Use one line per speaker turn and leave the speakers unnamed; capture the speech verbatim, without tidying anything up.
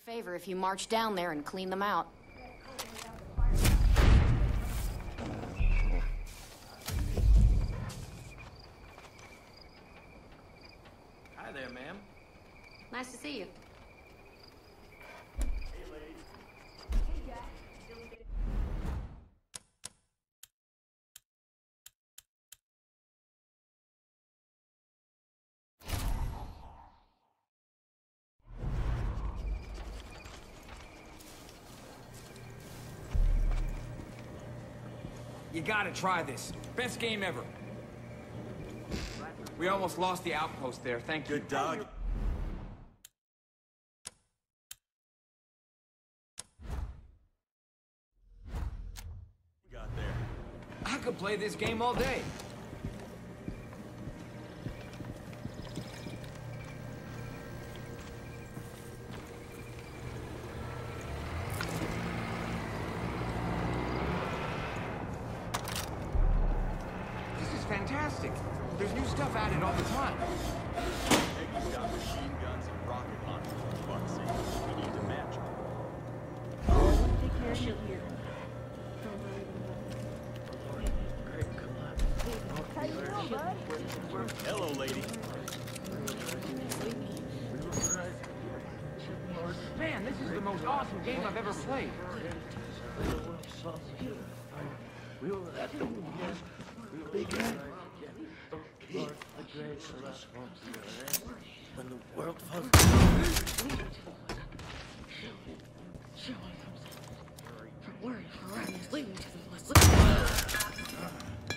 favor if you march down there and clean them out.
Hi there, ma'am.
Nice to see you.
Hey, lady. Hey, Jack.
You gotta try this. Best game ever. We almost lost the outpost there, thank you.
Good dog. You got there.
I could play this game all day. Fantastic. There's new stuff added all the time.
Peggy's got machine guns and rocket launchers for fuck's sake. We need to match them.
Take care of you here. How you doing, bud?
Hello, lady.
Man, this is the most awesome game I've ever played.
When the world falls from worry, for leading to the